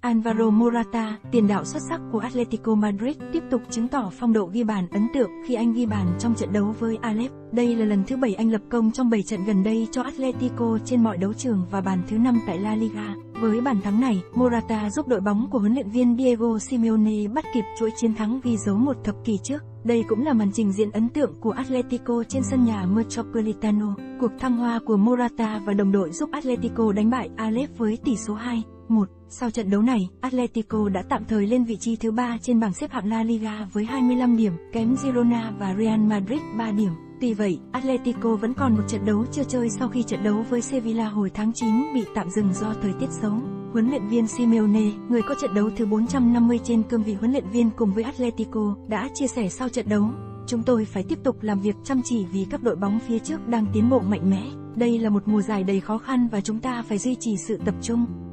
Alvaro Morata, tiền đạo xuất sắc của Atletico Madrid, tiếp tục chứng tỏ phong độ ghi bàn ấn tượng khi anh ghi bàn trong trận đấu với Aleppo. Đây là lần thứ 7 anh lập công trong 7 trận gần đây cho Atletico trên mọi đấu trường và bàn thứ 5 tại La Liga. Với bàn thắng này, Morata giúp đội bóng của huấn luyện viên Diego Simeone bắt kịp chuỗi chiến thắng ghi dấu một thập kỷ trước. Đây cũng là màn trình diễn ấn tượng của Atletico trên sân nhà Metropolitano. Cuộc thăng hoa của Morata và đồng đội giúp Atletico đánh bại Aleppo với tỷ số 2-1. Sau trận đấu này, Atletico đã tạm thời lên vị trí thứ 3 trên bảng xếp hạng La Liga với 25 điểm, kém Girona và Real Madrid 3 điểm. Tuy vậy, Atletico vẫn còn một trận đấu chưa chơi sau khi trận đấu với Sevilla hồi tháng 9 bị tạm dừng do thời tiết xấu. Huấn luyện viên Simeone, người có trận đấu thứ 450 trên cương vị huấn luyện viên cùng với Atletico, đã chia sẻ sau trận đấu: "Chúng tôi phải tiếp tục làm việc chăm chỉ vì các đội bóng phía trước đang tiến bộ mạnh mẽ. Đây là một mùa giải đầy khó khăn và chúng ta phải duy trì sự tập trung."